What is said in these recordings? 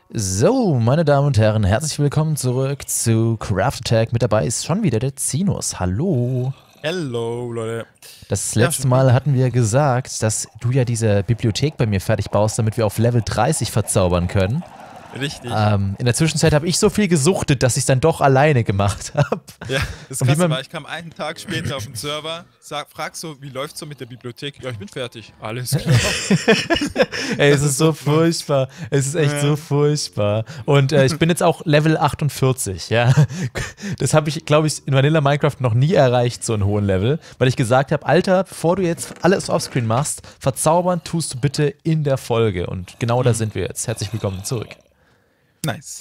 So, meine Damen und Herren, herzlich willkommen zurück zu Craft Attack. Mit dabei ist schon wieder der Zinus. Hallo. Hello, Leute. Das letzte Mal hatten wir gesagt, dass du ja diese Bibliothek bei mir fertig baust, damit wir auf Level 30 verzaubern können. Richtig. In der Zwischenzeit habe ich so viel gesuchtet, dass ich es dann doch alleine gemacht habe. Ja, das Krasse war, ich kam einen Tag später auf den Server, frag so, wie läuft's so mit der Bibliothek? Ja, ich bin fertig. Alles klar. Ey, es ist so furchtbar. Es ist echt so furchtbar. Und ich bin jetzt auch Level 48, ja. Das habe ich, glaube ich, in Vanilla Minecraft noch nie erreicht, so einen hohen Level. Weil ich gesagt habe, Alter, bevor du jetzt alles offscreen machst, verzaubern tust du bitte in der Folge. Und genau da sind wir jetzt. Herzlich willkommen zurück. Nice.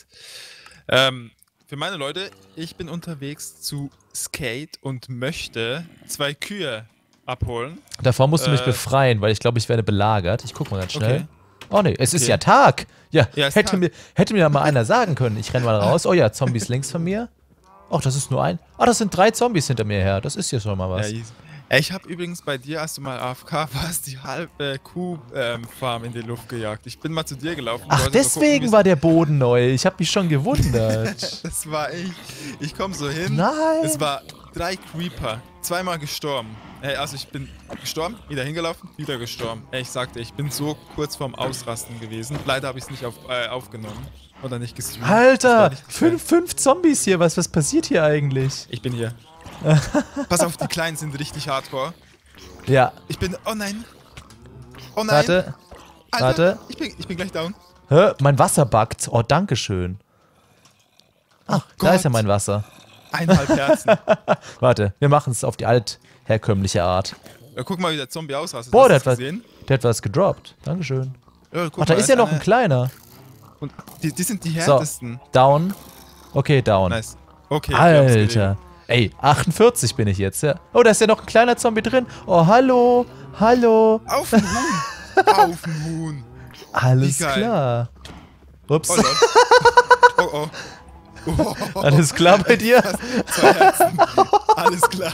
Für meine Leute, ich bin unterwegs zu Skate und möchte 2 Kühe abholen. Davor musst du mich befreien, weil ich glaube, ich werde belagert. Ich guck mal ganz schnell. Okay. Oh ne, es ist ja Tag. Ja, Ja, hätte mir mal einer sagen können. Ich renne mal raus. Oh ja, Zombies links von mir. Oh, das ist nur ein. Ah, das sind 3 Zombies hinter mir her. Das ist ja schon mal was. Ja, ich habe übrigens bei dir, als du mal AFK warst, die halbe Kuhfarm in die Luft gejagt. Ich bin mal zu dir gelaufen. Ach, deswegen gucken, war der Boden neu. Ich habe mich schon gewundert. Das war ich. Ich komme so hin. Nein. Es war 3 Creeper. 2-mal gestorben. Ey, also ich bin gestorben, wieder hingelaufen, wieder gestorben. Ey, ich sagte, ich bin so kurz vorm Ausrasten gewesen. Leider habe ich es nicht aufgenommen. Oder nicht gestreamt. Alter, 5 Zombies hier. Was passiert hier eigentlich? Ich bin hier. Pass auf, die Kleinen sind richtig hardcore. Ja. Ich bin. Oh nein. Oh nein. Warte. Alter, Warte. Ich bin gleich down. Hä? Mein Wasser buggt. Oh, dankeschön. Ach, da ist ja mein Wasser. 1,5 Herzen. Warte, wir machen es auf die altherkömmliche Art. Ja, guck mal, wie der Zombie ausrastet. Boah, der hat was gedroppt. Dankeschön. Ja, ach, da ist ja noch ein kleiner. Und die sind die härtesten. So, down. Okay, down. Nice. Okay. Alter. Ey, 48 bin ich jetzt, ja. Oh, da ist ja noch ein kleiner Zombie drin. Oh, hallo. Hallo. Auf den Huhn. Auf den Huhn. Alles klar. Ups. Oh, oh. Oh. Alles klar bei dir? 2 Herzen. Alles klar.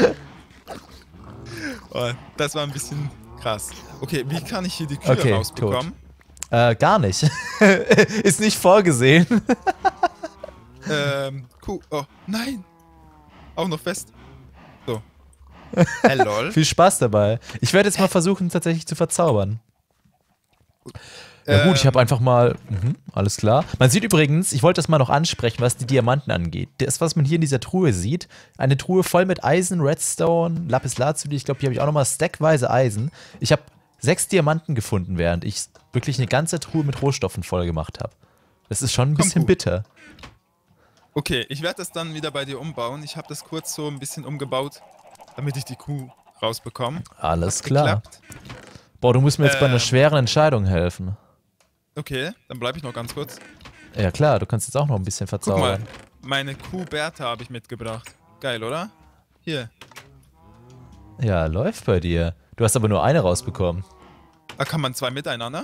Oh, das war ein bisschen krass. Okay, wie kann ich hier die Kühe rausbekommen? Gar nicht. Ist nicht vorgesehen. Kuh. Oh, nein. Auch noch fest. So. Lol. Viel Spaß dabei. Ich werde jetzt mal versuchen, tatsächlich zu verzaubern. Ja gut, ich habe einfach mal, alles klar. Man sieht übrigens, ich wollte das mal noch ansprechen, was die Diamanten angeht. Das, was man hier in dieser Truhe sieht, eine Truhe voll mit Eisen, Redstone, Lapislazuli, ich glaube, hier habe ich auch nochmal stackweise Eisen. Ich habe 6 Diamanten gefunden, während ich wirklich eine ganze Truhe mit Rohstoffen voll gemacht habe. Das ist schon ein bisschen bitter. Okay, ich werde das dann wieder bei dir umbauen. Ich habe das kurz so ein bisschen umgebaut, damit ich die Kuh rausbekomme. Alles klar. Boah, du musst mir jetzt bei einer schweren Entscheidung helfen. Okay, dann bleibe ich noch ganz kurz. Ja klar, du kannst jetzt auch noch ein bisschen verzaubern. Guck mal, meine Kuh Bertha habe ich mitgebracht. Geil, oder? Hier. Ja, läuft bei dir. Du hast aber nur eine rausbekommen. Da kann man 2 miteinander?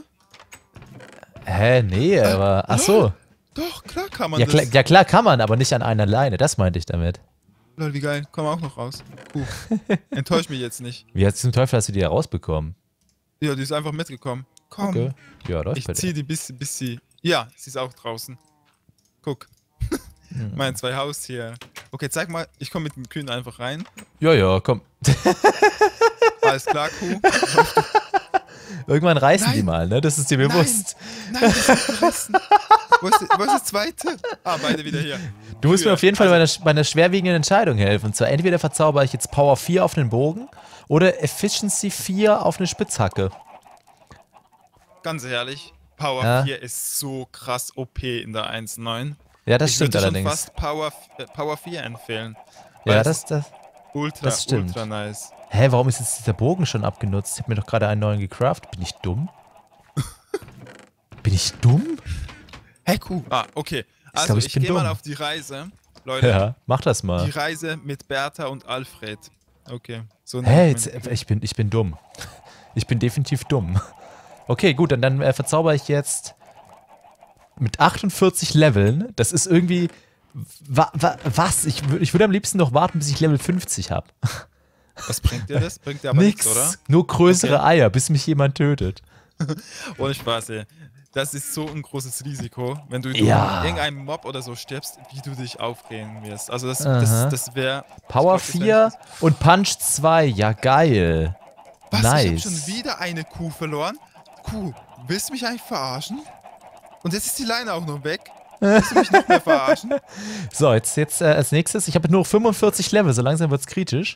Hä, nee, aber... Ach so. Doch, klar kann man das. Ja klar kann man, aber nicht an einer Leine. Das meinte ich damit. Lol, wie geil. Komm auch noch raus. Enttäusch mich jetzt nicht. Wie zum Teufel hast du die da rausbekommen? Ja, die ist einfach mitgekommen. Komm. Okay. Ja, läuft ich zieh die bis sie... Ja, sie ist auch draußen. Guck. Meine 2 Haustiere. Okay, zeig mal. Ich komme mit den Kühen einfach rein. Ja, komm. Alles klar, Kuh. Irgendwann reißen die mal, ne? Das ist dir bewusst. Nein, das ist reißen. Wo ist das zweite? Ah, beide wieder hier. Du musst mir auf jeden Fall bei einer schwerwiegenden Entscheidung helfen. Und zwar entweder verzauber ich jetzt Power 4 auf den Bogen oder Efficiency 4 auf eine Spitzhacke. Ganz ehrlich, Power 4 ist so krass OP in der 1.9. Ja, das stimmt allerdings. Ich würde schon fast Power 4 empfehlen. Ja, das stimmt. Ultra nice. Hä, warum ist jetzt dieser Bogen schon abgenutzt? Ich habe mir doch gerade einen neuen gecraftet. Bin ich dumm? Bin ich dumm? Hey, Kuh. Ah, okay. Also, ich gehe mal auf die Reise. Leute. Ja, mach das mal. Die Reise mit Bertha und Alfred. Okay. So ich bin dumm. Ich bin definitiv dumm. Okay, gut, dann verzauber ich jetzt mit 48 Leveln. Das ist irgendwie... Was? Ich würde am liebsten noch warten, bis ich Level 50 habe. Was bringt dir das? Bringt dir aber nichts, oder? Nur größere Eier, bis mich jemand tötet. Ohne Spaß, ey. das ist so ein großes Risiko, wenn du Ja. in irgendeinem Mob oder so stirbst, wie du dich aufregen wirst. Also das wäre... Power 4 und Punch 2. Ja, geil. Was? Nice. Ich habe schon wieder eine Kuh verloren? Kuh, willst du mich eigentlich verarschen? Und jetzt ist die Leine auch noch weg. Willst du mich noch mehr verarschen? So, jetzt als nächstes. Ich habe nur 45 Level, so langsam wird's kritisch.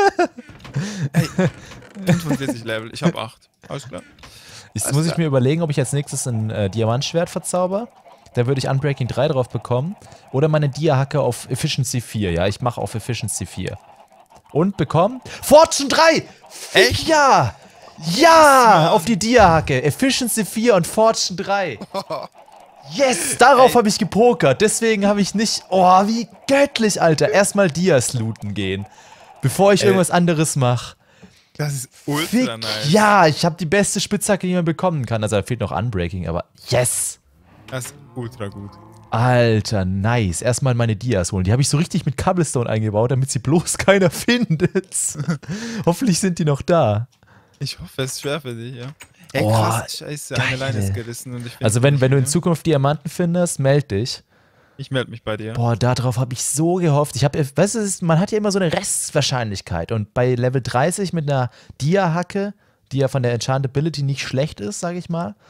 Ey, 45 Level, ich habe 8. Alles klar. Jetzt muss ich mir überlegen, ob ich als nächstes ein Diamantschwert verzauber. Da würde ich Unbreaking 3 drauf bekommen. Oder meine Dia-Hacke auf Efficiency 4. Ja, ich mache auf Efficiency 4. Und bekomme Fortune 3! Echt? Ja! Ja! Auf die Dia-Hacke. Efficiency 4 und Fortune 3. Yes! Darauf habe ich gepokert. Deswegen habe ich nicht... Oh, wie göttlich, Alter. Erstmal Dias looten gehen. Bevor ich irgendwas anderes mache. Das ist ultra nice. Ja, ich habe die beste Spitzhacke, die man bekommen kann. Also da fehlt noch Unbreaking, aber yes! Das ist ultra gut. Alter, nice. Erstmal meine Dias holen. Die habe ich so richtig mit Cobblestone eingebaut, damit sie bloß keiner findet. Hoffentlich sind die noch da. Ich hoffe, es ist schwer für dich, ja. Ey, Oh, krass, scheiße, eine geil. Leine ist gerissen. Und ich find Also die wenn nicht du in mehr. Zukunft Diamanten findest, meld dich. Ich melde mich bei dir. Boah, darauf habe ich so gehofft. Ich habe, weißt du, man hat ja immer so eine Restwahrscheinlichkeit. Und bei Level 30 mit einer Dia-Hacke, die ja von der Enchantability nicht schlecht ist, sage ich mal,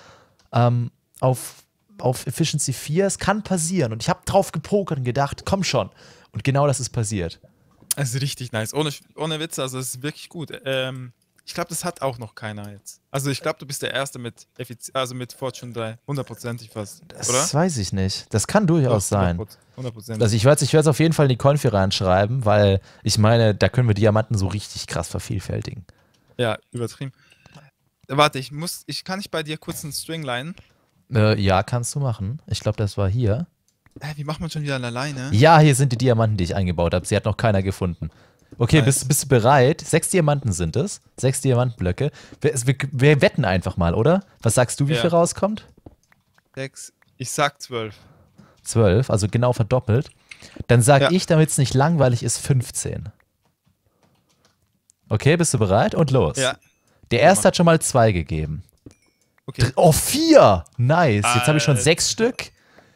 auf Efficiency 4, es kann passieren. Und ich habe drauf gepokert und gedacht, komm schon. Und genau das ist passiert. Es ist richtig nice. Ohne Witze, also es ist wirklich gut. Ich glaube, das hat auch noch keiner jetzt. Also ich glaube, du bist der Erste mit Fortune 3. 100%ig fast, Das oder? weiß ich nicht. Das kann durchaus sein. 100%. Also ich werde es auf jeden Fall in die Konfi reinschreiben, weil ich meine, da können wir Diamanten so richtig krass vervielfältigen. Ja, übertrieben. Warte, kann ich bei dir kurz einen String leihen? Ja, kannst du machen. Ich glaube, das war hier. Wie macht man schon wieder eine Leine? Ja, hier sind die Diamanten, die ich eingebaut habe. Sie hat noch keiner gefunden. Okay, Nice. bist du bereit? 6 Diamanten sind es. 6 Diamantblöcke. Wir wetten einfach mal, oder? Was sagst du, wie Ja. viel rauskommt? 6. Ich sag 12. 12, also genau verdoppelt. Dann sage Ja. ich, damit es nicht langweilig ist, 15. Okay, bist du bereit? Und los. Ja. Der erste hat schon mal 2 gegeben. Okay. Oh, 4! Nice. Jetzt habe ich schon 6 Stück.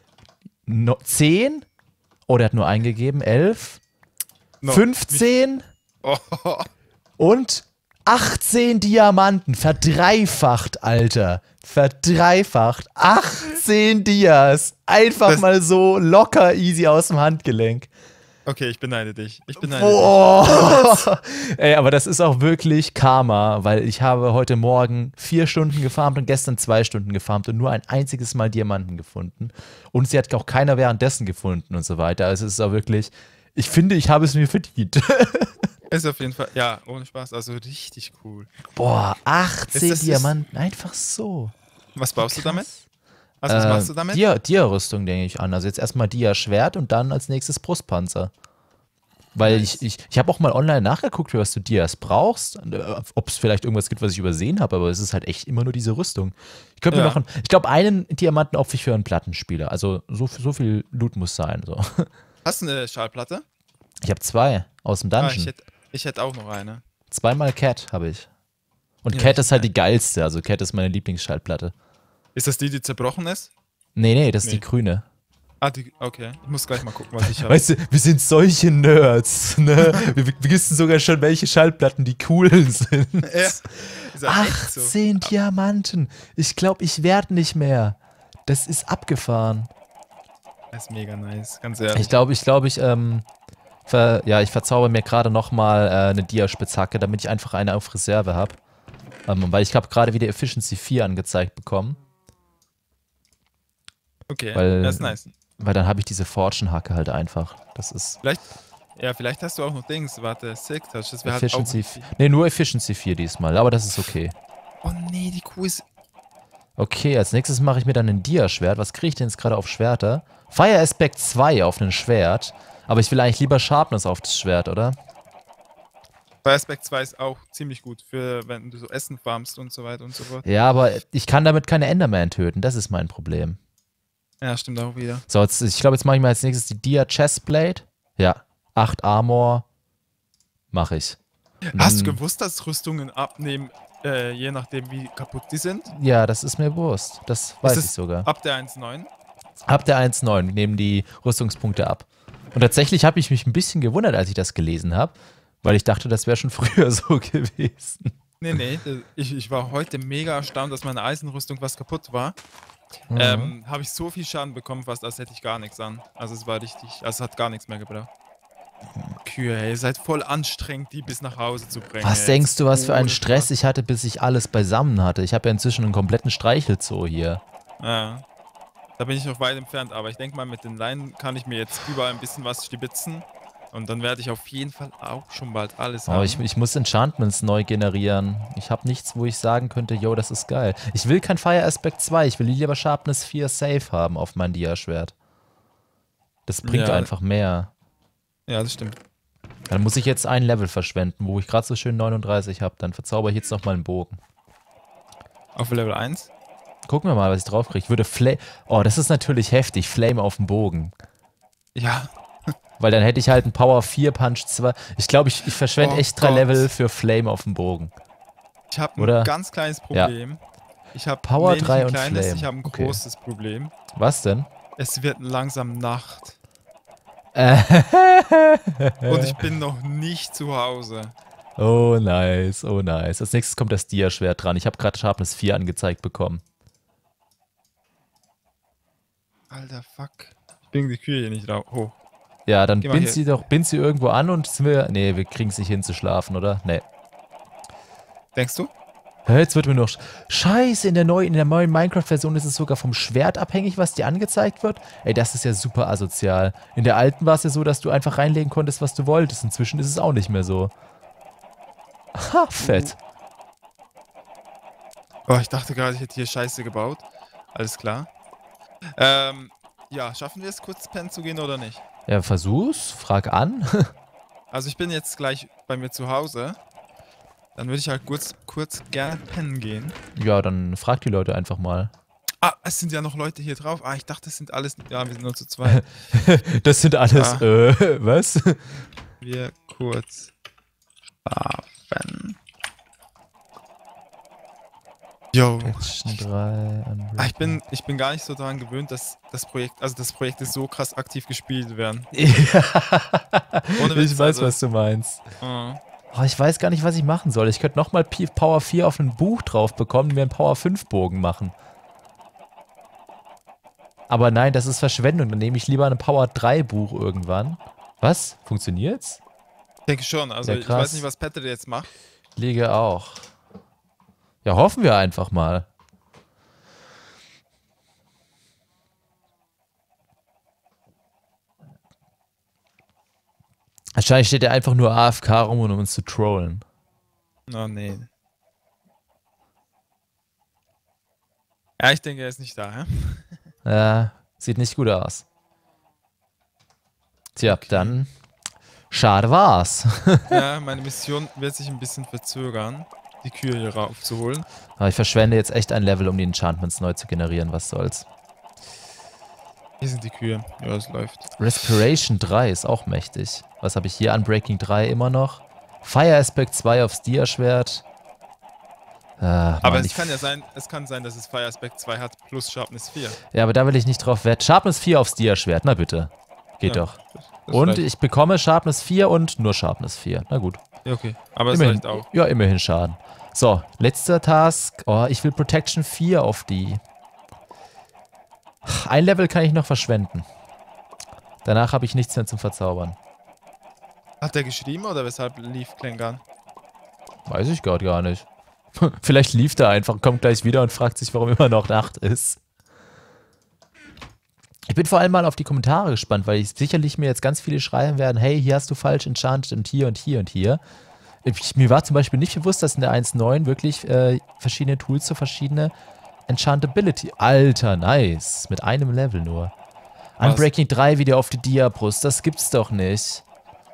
10. Oh, der hat nur eingegeben. 11. No. 15. Oh. Und 18 Diamanten. Verdreifacht, Alter. Verdreifacht. 18 Dias. Einfach Das- mal so locker easy aus dem Handgelenk. Okay, ich beneide dich. Ich beneide dich. Boah. Ey, aber das ist auch wirklich Karma, weil ich habe heute Morgen 4 Stunden gefarmt und gestern 2 Stunden gefarmt und nur ein einziges Mal Diamanten gefunden. Und sie hat auch keiner währenddessen gefunden und so weiter. Also es ist auch wirklich, ich finde, ich habe es mir verdient. Ist auf jeden Fall, ja, ohne Spaß, also richtig cool. Boah, 18 Das ist- Diamanten, einfach so. Was baust du damit? Krass. Also was machst du damit? Dia-Rüstung, denke ich an. Also jetzt erstmal Dia-Schwert und dann als nächstes Brustpanzer. Weil Nice. ich habe auch mal online nachgeguckt, für was du Dias brauchst. Ob es vielleicht irgendwas gibt, was ich übersehen habe, aber es ist halt echt immer nur diese Rüstung. Ich könnte mir Ja. noch ich glaube, einen Diamanten opfer ich für einen Plattenspieler. Also so viel Loot muss sein. So. Hast du eine Schallplatte? Ich habe 2 aus dem Dungeon. Ich hätte auch noch eine. 2-mal Cat habe ich. Und Ja, Cat ich- ist halt die geilste. Also Cat ist meine Lieblingsschallplatte. Ist das die zerbrochen ist? Nee, das ist Nee. die grüne. Okay. Ich muss gleich mal gucken, was ich habe. Weißt du, wir sind solche Nerds, ne? Wir wissen sogar schon, welche Schallplatten die coolen sind. Ja, ist halt echt so. 18 Diamanten. Ich glaube, ich werde nicht mehr. Das ist abgefahren. Das ist mega nice, ganz ehrlich. Ich glaube, ich verzauber mir gerade nochmal eine Dia-Spitzhacke, damit ich einfach eine auf Reserve habe. Weil ich habe gerade wieder Efficiency 4 angezeigt bekommen. Okay, weil- das ist nice. Weil dann habe ich diese Fortune-Hacke halt einfach. Das ist Vielleicht hast du auch noch Dings. Warte, Silk Touch, das wäre halt auch Efficiency. nicht viel. Nee, nur Efficiency 4 diesmal, aber das ist okay. Oh nee, die Kuh ist... Okay, als nächstes mache ich mir dann ein Dia-Schwert. Was kriege ich denn jetzt gerade auf Schwerter? Fire Aspect 2 auf ein Schwert. Aber ich will eigentlich lieber Sharpness auf das Schwert, oder? Bei Aspect 2 ist auch ziemlich gut, für wenn du so Essen farmst und so weiter und so fort. Ja, aber ich kann damit keine Enderman töten. Das ist mein Problem. Ja, stimmt auch wieder. So, ich glaube, jetzt mache ich mal als nächstes die Dia Chestplate. Ja, 8 Armor. Mache ich. Und Hast du dann- gewusst, dass Rüstungen abnehmen je nachdem, wie kaputt die sind. Ja, das ist mir bewusst. Das weiß ich sogar. Ab der 1,9. Ab der 1,9 nehmen die Rüstungspunkte ab. Und tatsächlich habe ich mich ein bisschen gewundert, als ich das gelesen habe, weil ich dachte, das wäre schon früher so gewesen. Nee, ich war heute mega erstaunt, dass meine Eisenrüstung was kaputt war. Habe ich so viel Schaden bekommen, fast als hätte ich gar nichts an. Also es war richtig, also es hat gar nichts mehr gebraucht. Kühe, ey, ihr seid voll anstrengend, die bis nach Hause zu bringen. Was denkst du, was für einen Stress ich hatte, bis ich alles beisammen hatte? Ich habe ja inzwischen einen kompletten Streichelzoo hier. Ja. Da bin ich noch weit entfernt, aber ich denke mal, mit den Leinen kann ich mir jetzt überall ein bisschen was stibitzen. Und dann werde ich auf jeden Fall auch schon bald alles haben. Ich muss Enchantments neu generieren. Ich habe nichts, wo ich sagen könnte, yo, das ist geil. Ich will kein Fire Aspect 2, ich will lieber Sharpness 4 safe haben auf mein Dia-Schwert. Das bringt einfach mehr. Ja, das stimmt. Dann muss ich jetzt ein Level verschwenden, wo ich gerade so schön 39 habe. Dann verzauber ich jetzt noch mal einen Bogen. Auf Level 1? Gucken wir mal, was ich drauf kriege. Ich würde Flame... Oh, das ist natürlich heftig. Flame auf dem Bogen. Ja. Weil dann hätte ich halt einen Power 4 Punch 2. Ich glaube, ich verschwende echt 3 Level für Flame auf dem Bogen. Ich habe ein ganz kleines Problem. Ja. Ich habe Power 3 und Flame. Ich habe ein großes Problem. Was denn? Es wird langsam Nacht. Und ich bin noch nicht zu Hause. Oh nice, oh nice. Als nächstes kommt das Dia-Schwert dran. Ich habe gerade Sharpness 4 angezeigt bekommen. Alter, fuck. Ich bringe die Kühe hier nicht hoch. Ja, dann bind sie irgendwo an und sind wir... Nee, wir kriegen es nicht hin zu schlafen, oder? Nee. Denkst du? Hä, jetzt wird mir noch... Scheiße, in der neuen Minecraft-Version ist es sogar vom Schwert abhängig, was dir angezeigt wird. Ey, das ist ja super asozial. In der alten war es ja so, dass du einfach reinlegen konntest, was du wolltest. Inzwischen ist es auch nicht mehr so. Ha, fett. Oh, ich dachte gerade, ich hätte hier Scheiße gebaut. Alles klar. Ja, schaffen wir es, kurz pennen zu gehen oder nicht? Ja, versuch's. Frag an. Also ich bin jetzt gleich bei mir zu Hause. Dann würde ich halt kurz gerne pennen gehen. Ja, dann frag die Leute einfach mal. Ah, es sind ja noch Leute hier drauf. Ah, ich dachte, es sind alles... Ja, wir sind nur zu zweit. Das sind alles... was? Wir kurz schlafen. Yo. Ich bin gar nicht so daran gewöhnt, dass das Projekt ist so krass aktiv gespielt werden. Ja. Ich weiß, was du meinst. Oh, ich weiß gar nicht, was ich machen soll. Ich könnte nochmal Power 4 auf ein Buch drauf bekommen und mir einen Power 5 Bogen machen. Aber nein, das ist Verschwendung. Dann nehme ich lieber ein Power 3 Buch irgendwann. Was? Funktioniert's? Ich denke schon. Also ja, ich weiß nicht, was Patrick jetzt macht. Lege auch. Ja, hoffen wir einfach mal. Wahrscheinlich steht er einfach nur AFK rum, um uns zu trollen. Oh, nee. Ja, ich denke, er ist nicht da, hä? Ja, sieht nicht gut aus. Tja, okay. Dann schade war's. Ja, meine Mission wird sich ein bisschen verzögern, die Kühe hier raufzuholen. Aber ich verschwende jetzt echt ein Level, um die Enchantments neu zu generieren, was soll's. Hier sind die Kühe. Ja, es läuft. Respiration 3 ist auch mächtig. Was habe ich hier? Unbreaking 3 immer noch. Fire Aspect 2 aufs Dia-Schwert. Aber es kann sein, dass es Fire Aspect 2 hat plus Sharpness 4. Ja, aber da will ich nicht drauf wetten. Sharpness 4 aufs Dia-Schwert, na bitte. Geht doch. Das und ich bekomme Sharpness 4 und nur Sharpness 4. Na gut. Ja, okay. Aber es reicht auch. Ja, immerhin Schaden. So, letzter Task. Oh, ich will Protection 4 auf die. Ein Level kann ich noch verschwenden. Danach habe ich nichts mehr zum Verzaubern. Hat er geschrieben oder weshalb lief Klengarn? Weiß ich gerade gar nicht. Vielleicht lief der einfach, kommt gleich wieder und fragt sich, warum immer noch Nacht ist. Ich bin vor allem mal auf die Kommentare gespannt, weil ich sicherlich mir jetzt ganz viele schreiben werden, hey, hier hast du falsch enchanted und hier und hier und hier. Mir war zum Beispiel nicht bewusst, dass in der 1.9 wirklich verschiedene Tools für verschiedene Enchantability. Alter, nice. Mit einem Level nur. Was? Unbreaking 3 wieder auf die Dia-Brust. Das gibt's doch nicht.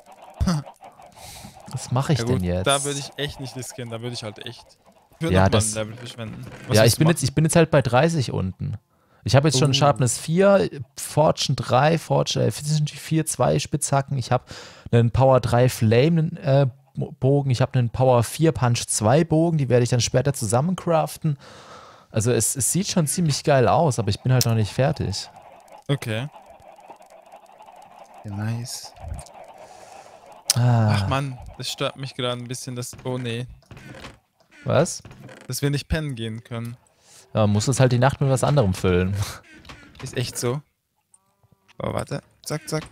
Was mache ich denn jetzt? Da würde ich echt nicht riskieren. Da würde ich halt echt. Ich würde noch mal ein Level verschwenden. Ja, ich bin jetzt halt bei 30 unten. Ich habe jetzt schon Sharpness 4, Fortune 3, Efficiency 4, 2 Spitzhacken. Ich habe einen Power 3 Flame Bogen, ich habe einen Power 4 Punch 2 Bogen, die werde ich dann später zusammen craften. Also es sieht schon ziemlich geil aus, aber ich bin halt noch nicht fertig. Okay. Ja, nice. Ah, Ach Mann, das stört mich gerade ein bisschen, dass... Oh nee, was? dass wir nicht pennen gehen können. Ja, man muss das halt die Nacht mit was anderem füllen. Ist echt so. Oh, warte. Zack, zack.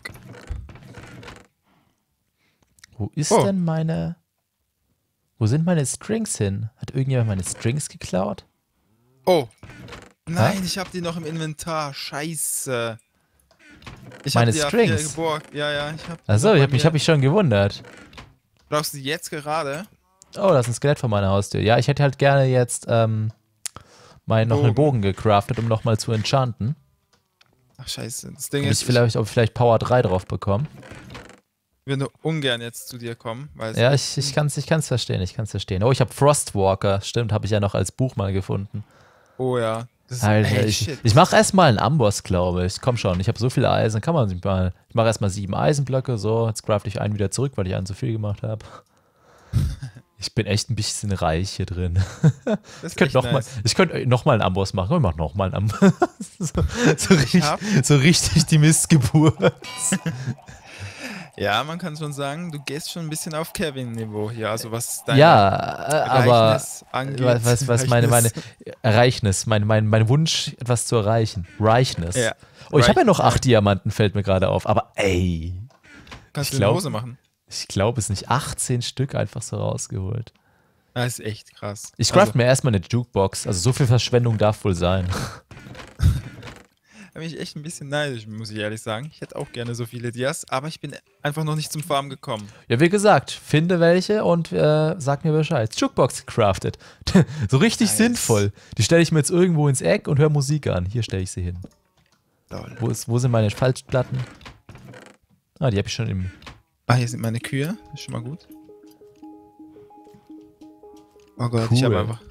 Wo ist Oh. denn meine... Wo sind meine Strings hin? Hat irgendjemand meine Strings geklaut? Oh. Nein, ich habe die noch im Inventar. Scheiße. Ich hab Meine die ja Strings? hier geborgt. Ja, ich hab die Achso, noch ich bei hab mir. mich schon gewundert. Brauchst du die jetzt gerade? Oh, das ist ein Skelett vor meiner Haustür. Ja, ich hätte halt gerne jetzt noch einen Bogen gecraftet, um nochmal zu enchanten. Ach scheiße. Das Ding Ob ist, ich vielleicht Power 3 drauf bekomme. ich würde ungern jetzt zu dir kommen. Weil Ja, ich kann's verstehen, Oh, ich habe Frostwalker. Stimmt, habe ich ja noch als Buch mal gefunden. Oh ja. Das ist, Alter, ey, ich shit. mache erstmal einen Amboss, glaube ich. Komm schon, ich habe so viele Eisen. Kann man sich mal. Ich mache erstmal 7 Eisenblöcke. So, jetzt crafte ich einen wieder zurück, weil ich einen zu viel gemacht habe. Ich bin echt ein bisschen reich hier drin. Das ist Ich könnte noch mal einen Amboss machen. Ich mach noch mal einen Amboss. So richtig die Missgeburt. Ja, man kann schon sagen, du gehst schon ein bisschen auf Kevin-Niveau hier. Also was dein Ja, aber Ereignis angeht. was mein Wunsch, etwas zu erreichen. Reichness. Ja. Oh, ich habe ja noch Reichness, 8 Diamanten, fällt mir gerade auf. Aber ey, Kannst ich du eine glaub- Hose machen? ich glaube es nicht. 18 Stück einfach so rausgeholt. Das ist echt krass. Ich craft mir erstmal eine Jukebox. Also so viel Verschwendung darf wohl sein. Da bin ich echt ein bisschen neidisch, muss ich ehrlich sagen. Ich hätte auch gerne so viele Dias, aber ich bin einfach noch nicht zum Farm gekommen. Ja, wie gesagt, finde welche und sag mir Bescheid. Jukebox crafted. So richtig Nice. sinnvoll. Die stelle ich mir jetzt irgendwo ins Eck und höre Musik an. Hier stelle ich sie hin. Lol. Wo sind meine Falschplatten? Ah, die habe ich schon im... Ah, hier sind meine Kühe. Das ist schon mal gut. Oh Gott, Cool. ich habe einfach...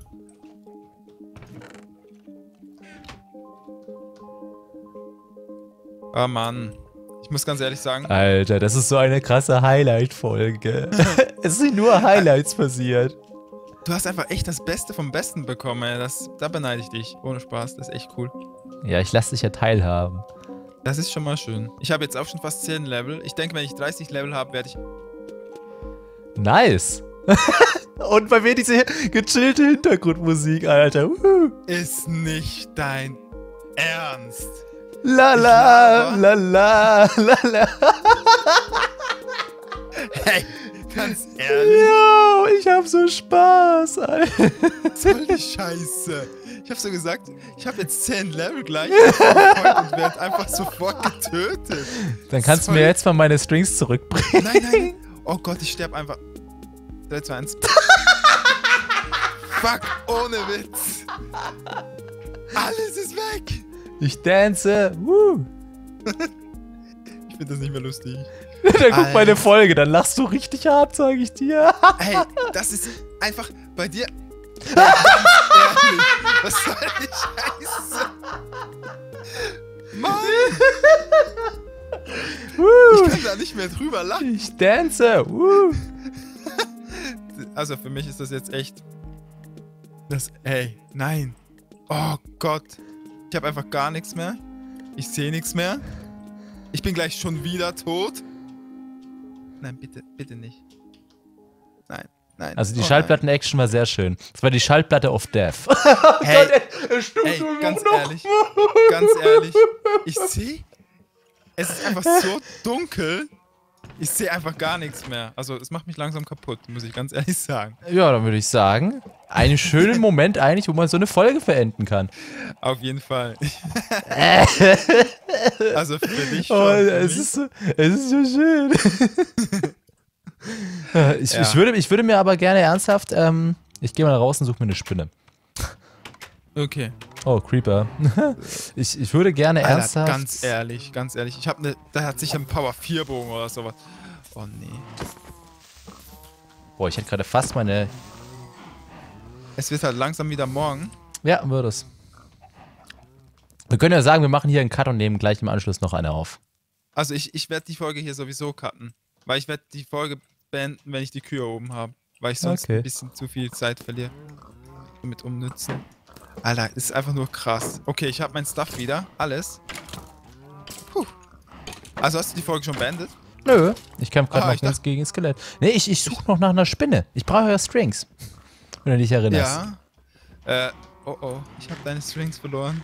Oh Mann. Ich muss ganz ehrlich sagen, Alter, das ist so eine krasse Highlight-Folge. Es sind nur Highlights passiert. du hast einfach echt das Beste vom Besten bekommen, ey. Da beneide ich dich. Ohne Spaß, das ist echt cool. Ja, ich lasse dich ja teilhaben. Das ist schon mal schön. Ich habe jetzt auch schon fast 10 Level. Ich denke, wenn ich 30 Level habe, werde ich... Nice. Und bei mir diese gechillte Hintergrundmusik, Alter. Ist nicht dein Ernst. La la, la la, la la. Hey, ganz ehrlich, Yo, ich hab so Spaß, Alter. soll die Scheiße. Ich habe so gesagt, ich habe jetzt 10 Level gleich und werde einfach sofort getötet. Dann kannst du mir jetzt mal meine Strings zurückbringen. Nein. Oh Gott, ich sterbe einfach. 3, 2, 1. Fuck, ohne Witz. Alles ist weg. Ich dance. Woo. Ich finde das nicht mehr lustig. Dann guck meine Alter. Folge, dann lachst du richtig hart, sag ich dir. Ey, das ist einfach bei dir. Ganz ehrlich, was soll die Scheiße? Mann, ich kann da nicht mehr drüber lachen. Ich dance. Woo. Also für mich ist das jetzt echt. Ey, nein. Oh Gott. Ich habe einfach gar nichts mehr. Ich sehe nichts mehr. Ich bin gleich schon wieder tot. Nein, bitte nicht. Nein. Also die Oh Schallplatten-Action war sehr schön. Das war die Schallplatte of Death. Hey, ey, ganz ehrlich, ich sehe, es ist einfach so dunkel, ich sehe einfach gar nichts mehr. Also es macht mich langsam kaputt, muss ich ganz ehrlich sagen. Ja, dann würde ich sagen, einen schönen Moment eigentlich, wo man so eine Folge verenden kann. Auf jeden Fall. Also für dich schon. Oh, für es mich. ist so schön. Ich Ja. würde mir aber gerne ernsthaft, ich gehe mal raus und suche mir eine Spinne. Okay. Oh, Creeper. Ich würde gerne Alter, ernsthaft... ganz ehrlich, da hat sich ein Power 4 Bogen oder sowas. Oh nee. Boah, ich hätte gerade fast meine... Es wird halt langsam wieder morgen. Ja, würde es. Wir können ja sagen, wir machen hier einen Cut und nehmen gleich im Anschluss noch eine auf. Also ich werde die Folge hier sowieso cutten. Weil ich werde die Folge beenden, wenn ich die Kühe oben habe. Weil ich sonst Okay. ein bisschen zu viel Zeit verliere. Mit umnützen. Alter, ist einfach nur krass. Okay, ich habe mein Stuff wieder. Alles. Puh. Also hast du die Folge schon beendet? Nö, ich kämpfe gerade ich noch dachte- gegen Skelett. Nee, ich suche noch nach einer Spinne. Ich brauche ja Strings. Wenn du dich erinnerst. Ja. Oh. Ich habe deine Strings verloren.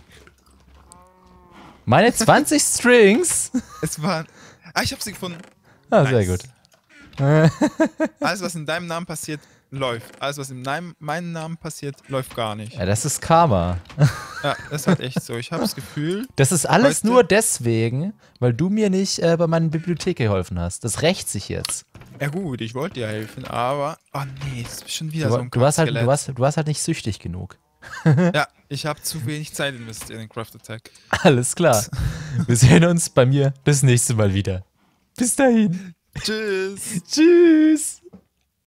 Meine 20 Strings? Es waren... ich habe sie gefunden. Ah, sehr Nice. gut. Alles, was in deinem Namen passiert, läuft. Alles, was in meinem Namen passiert, läuft gar nicht. Ja, das ist Karma. Ja, das ist halt echt so. Ich habe das Gefühl... Das ist alles Heute- nur deswegen, weil du mir nicht bei meiner Bibliothek geholfen hast. Das rächt sich jetzt. Ja gut, ich wollte dir helfen, aber... Oh nee, das ist schon wieder so ein Du warst Kackskelett. halt nicht süchtig genug. Ja, ich habe zu wenig Zeit investiert in Craft Attack. Alles klar. Wir sehen uns bei mir das nächste Mal wieder. Bis dahin. Tschüss. Tschüss.